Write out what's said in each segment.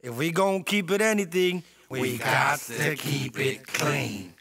If we gon' keep it anything, we got to keep it clean.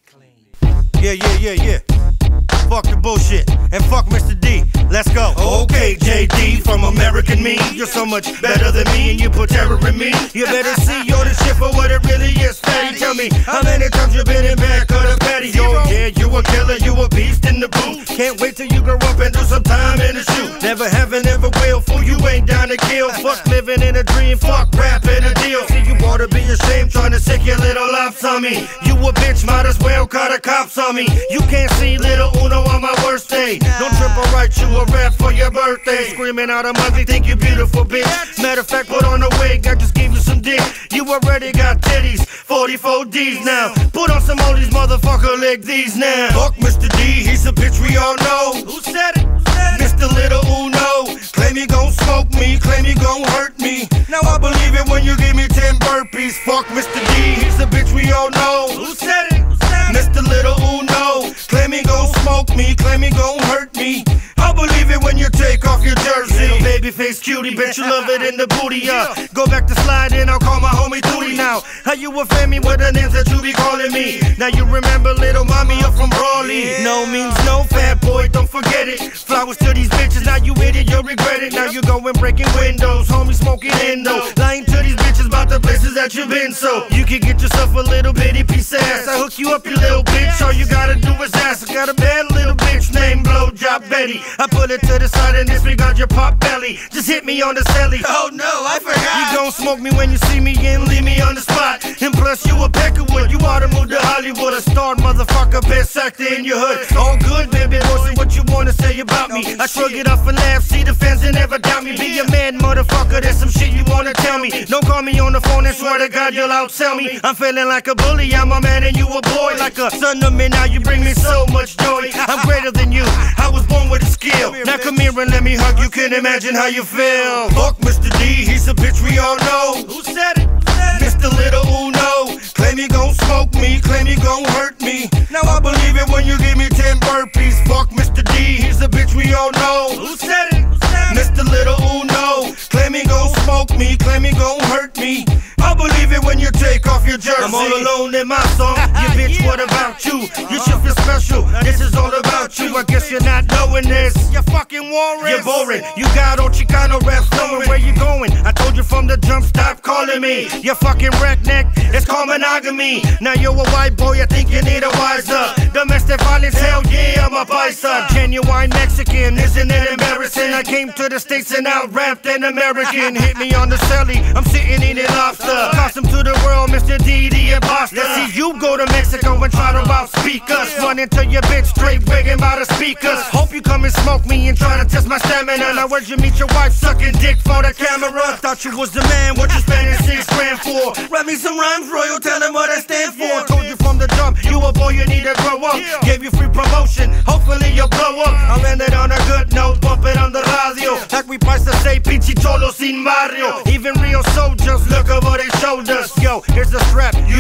Yeah. Fuck the bullshit and fuck Mr. D. Let's go. Okay, JD from American Me. You're so much better than me and you put terror in me. You better see you're the shit for what it really is, fatty. Tell me how many times you been in back of the patty. Oh yeah, you a killer, you a beast in the booth. Can't wait till you grow up and do some time in the shoe. Never have and never will, fool, you ain't down to kill. Fuck living in a dream, fuck rapping a deal. See, you ought to be ashamed trying to sick your little ops on me. You a bitch, might as well call the cops on me. You can't see little Uno on my worst day. Don't trip or write you a rap for your birthday. Screaming out a monthly, think you beautiful, bitch. Matter of fact, put on a wig, I just gave you some dick. You already got titties, 44 D's now. Put on some oldies, motherfucker, like these now. Fuck Mr. D, he's a bitch we all know. Who said it? Mr. Little Uno. Claim you gon' smoke me, claim you gon' hurt me. Now I believe it when you give me 10 burpees. Fuck Mr. D, he's a bitch we all know. Who said it? Mr. Little Uno. Claim he gon' smoke me, claim he gon' hurt me. I believe it when you take off your jersey. Babyface cutie, bet you love it in the booty, Go back to sliding, I'll call my homie Tootie now. How you offend me with the names that you be calling me? Now you remember little mommy, you're from Brawley. No means no, fat boy, don't forget it. Flowers to these bitches, now you idiot, you'll regret it. Now you going breaking windows, homie smoking endo. Lying to these bitches about the places that you've been, so you can get yourself a little bitty piece of ass. I hook you up, you little bitch, all you gotta do is ask. I got a bad little bitch named Blowjob Betty. I put it to the side and disregard your pop belly. Just hit me on the celly. Oh no, I forgot. You gon' smoke me when you see me and leave me on the spot. And plus you a Peckerwood, you oughta move to Hollywood. A star motherfucker, best actor in your hood. All good, baby boy, say what you wanna say about me. I shrug it off and laugh, see the fans that never doubt me. Be a mad motherfucker, there's some shit you wanna tell me. Don't call me on the phone and swear to God you'll outsell me. I'm feeling like a bully, I'm a man and you a boy. Like a son of me, now you bring me so much joy. I'm greater than you, I was born with a skill. Now come here and let me hug, you can imagine how you feel. Fuck Mr. D, he's a bitch we all know. Who said it? Mr. Little Uno. Claim you gon' smoke me, claim you gon' hurt me. Now I believe it when you give me 10 burpees. Fuck Mr. D, he's a bitch we all know. Who said it? Mr. Little Uno. Claim he gon' smoke me, claim he gon' hurt me. I believe it when you take off your jersey. I'm all alone in my song. You bitch, what about you? You should feel special. This is all about you. I guess you're not knowing this. You're fucking Warren. You're boring. You got old Chicano raps knowing where you going. I told you from the jump, stop calling me. You're fucking redneck. It's called monogamy. Now you're a white boy, I think you need a wiser. Domestic violence, hell yeah, I'm a bison. Genuine Mexican, isn't it embarrassing? I came to the States and out-rapped an American. Hit me on the celly, I'm sitting eating lobster. Costume to the world, Mr. D, the imposter. See, you go to Mexico and try to outspeak us. Run into your bitch straight, begging by the speakers. Hope you come and smoke me and try to test my stamina. Now where'd you meet your wife sucking dick for the camera? Thought you was the man, what you spending 6 grand for? Rap me some rhymes, Royal, tell them what I stand for. Told you from the jump, you a boy, you need to grow up. Gave you free promotion, hopefully you'll blow up. I'll end it on a good note, bump it on the radio. Like we price to say, Pichi Cholo sin barrio. Even real soldiers look over their shoulders. Yo, here's the strap,